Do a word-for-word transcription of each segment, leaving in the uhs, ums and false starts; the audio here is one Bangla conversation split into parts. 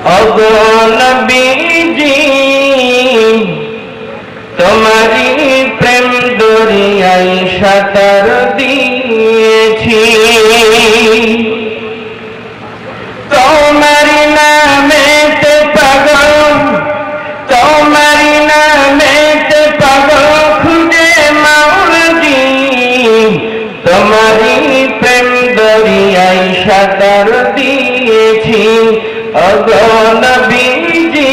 ওগো নবীজি তোমারি প্রেম দরিয়ায় সাঁতার দিয়েছি, তোমারি নামেতে পাগল, তোমারি নামেতে পাগল খুঁজে মাওলাজি, তোমারি প্রেম দরিয়ায় সাঁতার দিয়েছি। ওগো নবীজি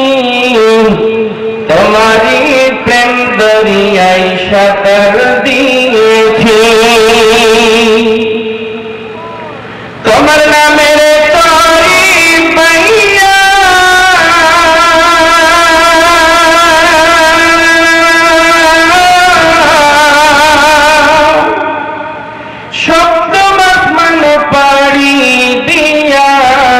তোমারি প্রেম দরিয়ায় সাঁতার দিয়েছি, তোমার নামের তরি পাইয়া সপ্তম আসমানে পাড়ি দিয়া,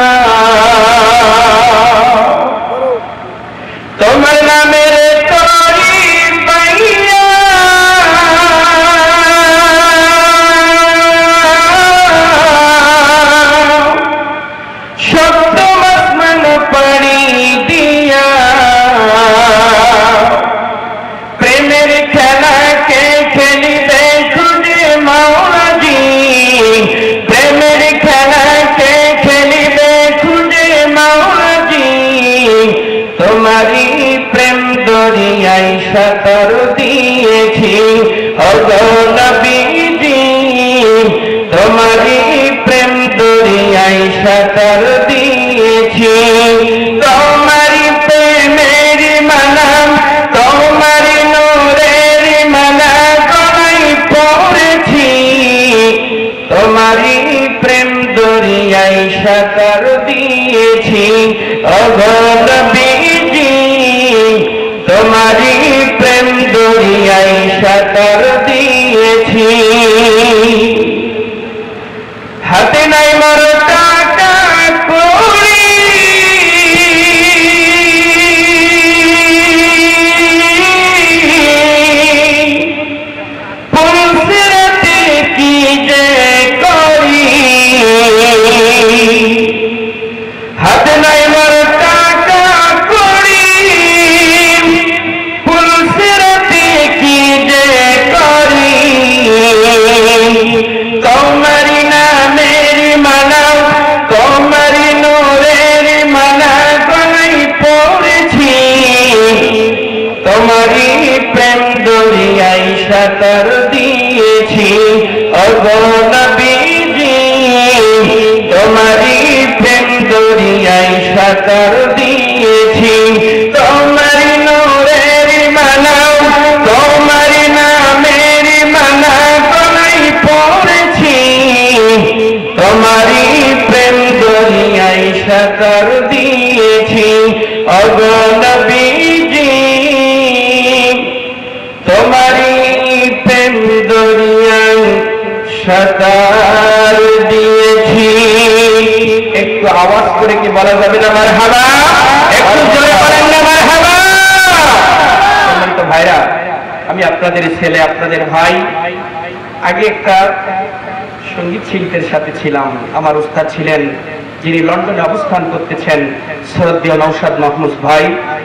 তোমার নামের তরি পাইয়া সপ্তম আসমানে পাড়ি দিয়া, প্রেমের খেলাকে খেলিবে খুঁজে মাওলাজি, প্রেমের খেলাকে খেলিবে খুঁজে মাওলাজি, তোমারি প্রেম দরিয়ায় সাঁতার দিয়েছি। ওগো নবীজি তোমারি প্রেম দরিয়ায় সাঁতার দিয়েছি, তোমারি প্রেমের মালা, তোমারি নূরের মালা গলায় পড়েছি, তোমারি প্রেম দরিয়ায় সাঁতার দিয়েছি। ওগো নবীজি তোমারি প্রেম দরিয়ায় সাঁতার দিয়েছি, হাতে নাই মোর টাকা কড়ি, পুলসিরাতে কি যে করি, হাতে নাই মোর টাকা কড়ি, পুলসিরাতে কি যে করি, তোমারি নামের মালা, তোমারি নূরের মালা গলায় পড়েছি, তোমারি প্রেম দরিয়ায় সাঁতার দিয়েছি। ওগো নবীজি তোমারি প্রেম দরিয়ায় সাঁতার দিয়েছি, তোমারি নূরের মালা, তোমারি নামের মালা গলায় পড়েছি, তোমারি প্রেম দরিয়ায় সাঁতার দিয়েছি। ওগো নবীজি তোমারি প্রেম দরিয়ায় সাঁতার দিয়েছি। একটু আওয়াজ করে কি বলা যাবে না মারহাবা? একটু জোরে বলেন না মারহাবা? সম্মানিত ভাইরা, আমি আপনাদের ছেলে, আপনাদের ভাই। আগে একটা সঙ্গীত শিল্পের সাথে ছিলাম, আমার উস্তাদ ছিলেন যিনি লন্ডনে অবস্থান করতেছেন, শ্রদ্ধেয় নওশাদ মাহমুদ ভাই।